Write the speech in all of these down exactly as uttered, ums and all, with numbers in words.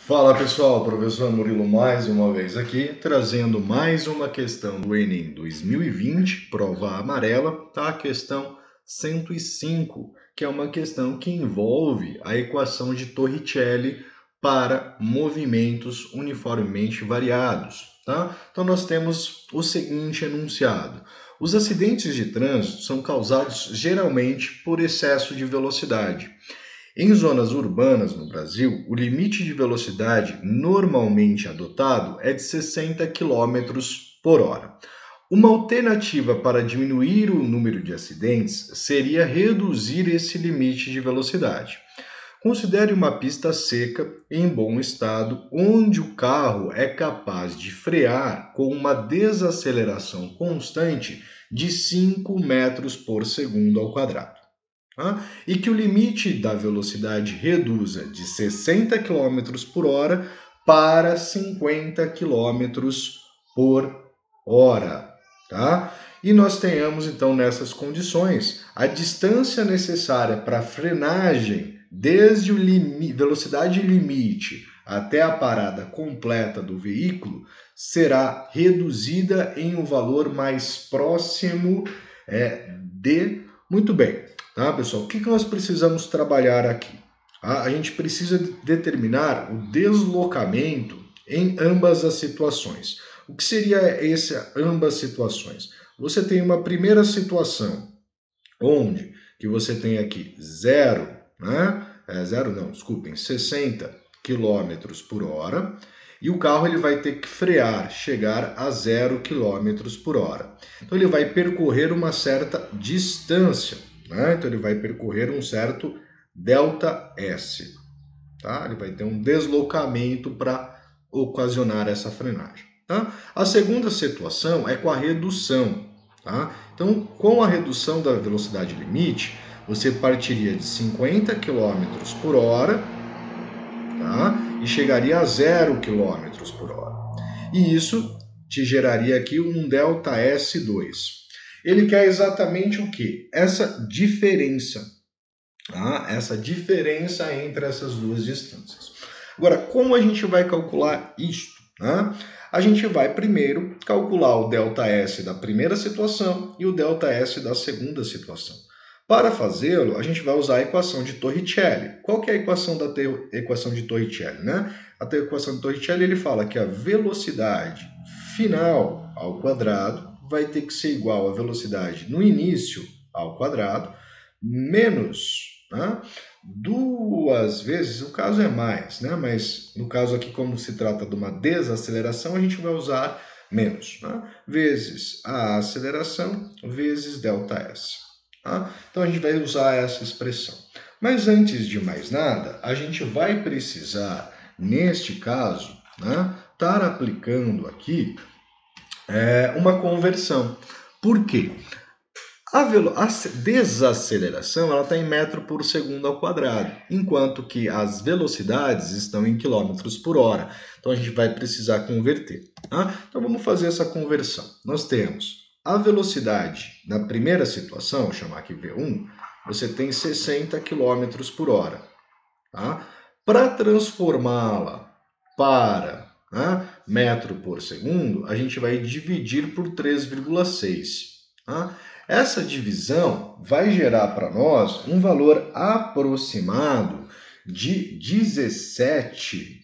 Fala pessoal, professor Murilo mais uma vez aqui, trazendo mais uma questão do Enem dois mil e vinte, prova amarela, tá? A questão cento e cinco, que é uma questão que envolve a equação de Torricelli para movimentos uniformemente variados, tá? Então nós temos o seguinte enunciado: os acidentes de trânsito são causados geralmente por excesso de velocidade. Em zonas urbanas no Brasil, o limite de velocidade normalmente adotado é de sessenta quilômetros por hora. Uma alternativa para diminuir o número de acidentes seria reduzir esse limite de velocidade. Considere uma pista seca em bom estado, onde o carro é capaz de frear com uma desaceleração constante de cinco metros por segundo ao quadrado. Tá? E que o limite da velocidade reduza de sessenta quilômetros por hora para cinquenta quilômetros por hora. Tá? E nós tenhamos então nessas condições a distância necessária para a frenagem desde o limi- velocidade limite até a parada completa do veículo será reduzida em um valor mais próximo é, de... Muito bem. Tá, pessoal? O que nós precisamos trabalhar aqui? A gente precisa determinar o deslocamento em ambas as situações. O que seria essa ambas situações? Você tem uma primeira situação, onde que você tem aqui zero, né? É, zero não, desculpem, sessenta quilômetros por hora, e o carro ele vai ter que frear, chegar a zero quilômetros por hora. Então ele vai percorrer uma certa distância. Né? Então ele vai percorrer um certo delta S, tá? Ele vai ter um deslocamento para ocasionar essa frenagem. Tá? A segunda situação é com a redução. Tá? Então, com a redução da velocidade limite, você partiria de cinquenta quilômetros por hora, tá? E chegaria a zero quilômetros por hora. E isso te geraria aqui um delta S dois. Ele quer exatamente o quê? Essa diferença, tá? Essa diferença entre essas duas distâncias. Agora, como a gente vai calcular isto? Tá? A gente vai primeiro calcular o delta S da primeira situação e o delta S da segunda situação. Para fazê-lo, a gente vai usar a equação de Torricelli. Qual que é a equação da equação de Torricelli? Né? A equação de Torricelli ele fala que a velocidade final ao quadrado vai ter que ser igual à velocidade no início ao quadrado menos, né, duas vezes, o caso é mais, né, mas no caso aqui, como se trata de uma desaceleração, a gente vai usar menos, né, vezes a aceleração vezes ΔS. Tá? Então a gente vai usar essa expressão. Mas antes de mais nada, a gente vai precisar, neste caso, né, estar aplicando aqui é, uma conversão. Por quê? A, a desaceleração está em metro por segundo ao quadrado, enquanto que as velocidades estão em quilômetros por hora. Então a gente vai precisar converter. Tá? Então vamos fazer essa conversão. Nós temos a velocidade na primeira situação, vou chamar aqui V um, você tem sessenta quilômetros por hora. Tá? Para transformá-la para, né, metro por segundo, a gente vai dividir por três vírgula seis. Tá? Essa divisão vai gerar para nós um valor aproximado de dezessete,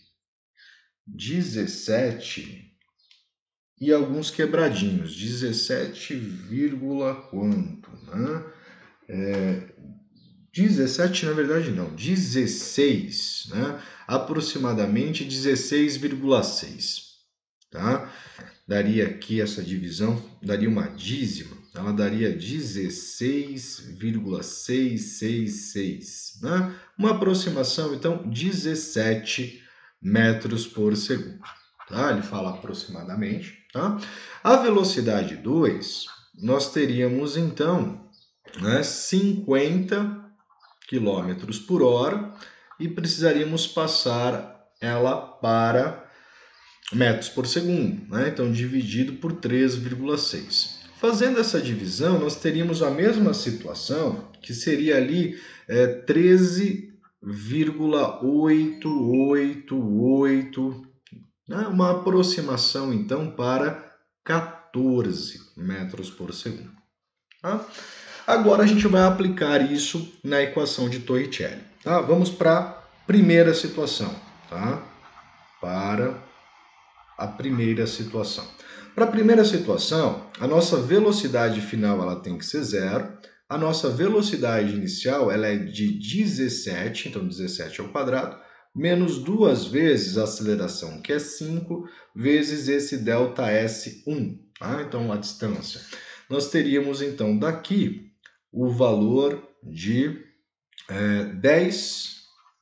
dezessete e alguns quebradinhos, dezessete, quanto, né? É, dezessete, na verdade não, dezesseis, né? Aproximadamente dezesseis vírgula seis, tá? Daria aqui essa divisão, daria uma dízima, ela daria dezesseis vírgula seiscentos e sessenta e seis, né? Uma aproximação, então, dezessete metros por segundo, tá? Ele fala aproximadamente, tá? A velocidade dois, nós teríamos, então, né, cinquenta quilômetros por hora e precisaríamos passar ela para metros por segundo, né? Então dividido por três vírgula seis. Fazendo essa divisão, nós teríamos a mesma situação, que seria ali é, treze vírgula oitocentos e oitenta e oito, né? Uma aproximação, então, para quatorze metros por segundo. Tá? Agora a gente vai aplicar isso na equação de Torricelli. Tá? Vamos para a primeira situação. Tá? Para a primeira situação. Para a primeira situação, a nossa velocidade final ela tem que ser zero. A nossa velocidade inicial ela é de dezessete, então dezessete ao quadrado, menos duas vezes a aceleração, que é cinco, vezes esse ΔS um. Tá? Então, a distância. Nós teríamos, então, daqui o valor de é, dez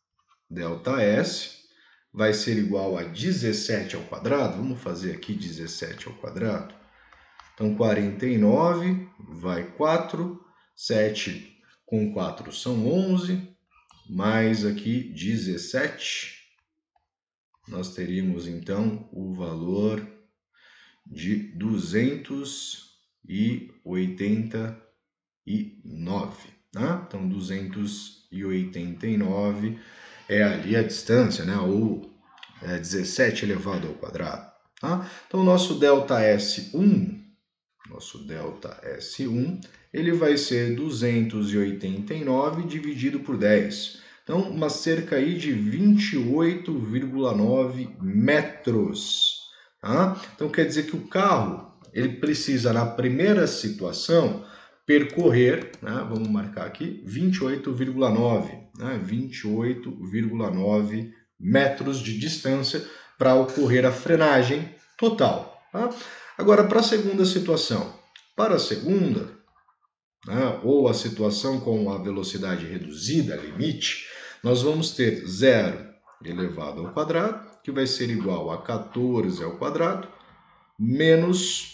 ΔS, vai ser igual a dezessete ao quadrado. Vamos fazer aqui dezessete ao quadrado. Então, quarenta e nove vai quatro, sete com quatro são onze, mais aqui dezessete. Nós teríamos, então, o valor de duzentos e oitenta e nove. Né? Então, duzentos e oitenta e nove é ali a distância, né? Ou é, dezessete elevado ao quadrado. Tá? Então, o nosso ΔS um, nosso ΔS um, ele vai ser duzentos e oitenta e nove dividido por dez. Então, uma cerca aí de vinte e oito vírgula nove metros. Tá? Então, quer dizer que o carro ele precisa, na primeira situação, percorrer, né, vamos marcar aqui, vinte e oito vírgula nove, né, vinte e oito vírgula nove metros de distância para ocorrer a frenagem total. Tá? Agora, para a segunda situação. Para a segunda, né, ou a situação com a velocidade reduzida, limite, nós vamos ter zero elevado ao quadrado, que vai ser igual a quatorze ao quadrado, menos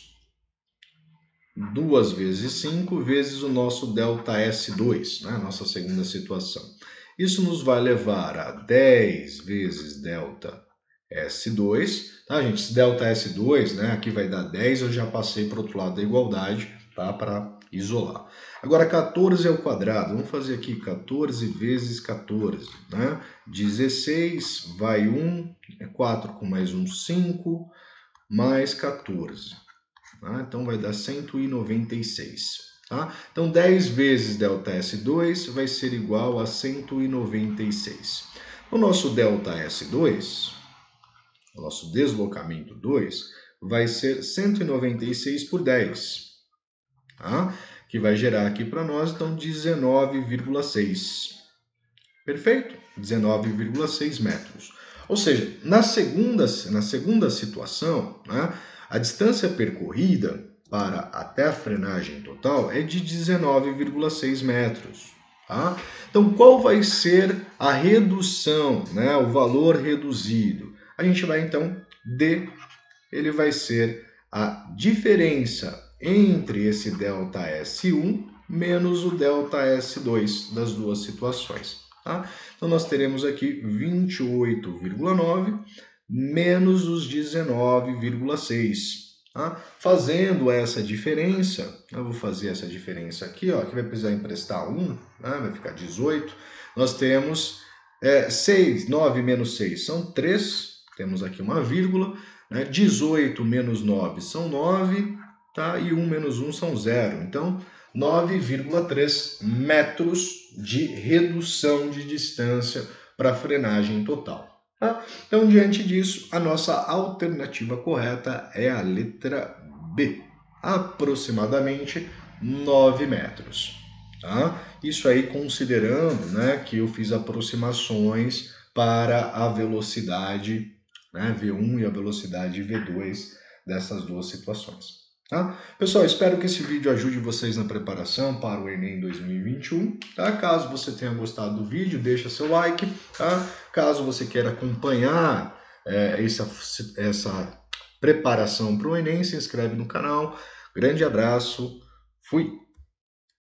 duas vezes cinco vezes o nosso ΔS dois, né? Nossa segunda situação. Isso nos vai levar a dez vezes ΔS dois, tá, gente? Esse ΔS dois, né? Aqui vai dar dez, eu já passei para o outro lado da igualdade, tá? Para isolar. Agora, quatorze ao quadrado, vamos fazer aqui quatorze vezes quatorze, né? dezesseis, vai um, é quatro com mais um, cinco, mais quatorze. Tá? Então, vai dar cento e noventa e seis. Tá? Então, dez vezes ΔS dois vai ser igual a cento e noventa e seis. O nosso ΔS dois, o nosso deslocamento dois, vai ser cento e noventa e seis por dez. Tá? Que vai gerar aqui para nós, então, dezenove vírgula seis. Perfeito? dezenove vírgula seis metros. Ou seja, na segunda, na segunda situação, né, a distância percorrida para até a frenagem total é de dezenove vírgula seis metros. Tá? Então, qual vai ser a redução, né, o valor reduzido? A gente vai, então, D, ele vai ser a diferença entre esse ΔS um menos o ΔS dois das duas situações. Tá? Então, nós teremos aqui vinte e oito vírgula nove menos os dezenove vírgula seis. Tá? Fazendo essa diferença, eu vou fazer essa diferença aqui, ó, que vai precisar emprestar um, né? Vai ficar dezoito. Nós temos é, seis, nove menos seis são três, temos aqui uma vírgula, né? dezoito menos nove são nove, tá? E um menos um são zero. Então, nove vírgula três metros de redução de distância para a frenagem total. Tá? Então, diante disso, a nossa alternativa correta é a letra B, aproximadamente nove metros. Tá? Isso aí considerando, né, que eu fiz aproximações para a velocidade, né, V um e a velocidade V dois dessas duas situações. Tá? Pessoal, espero que esse vídeo ajude vocês na preparação para o Enem dois mil e vinte e um. Tá? Caso você tenha gostado do vídeo, deixa seu like. Tá? Caso você queira acompanhar é, essa, essa preparação para o Enem, se inscreve no canal. Grande abraço, fui!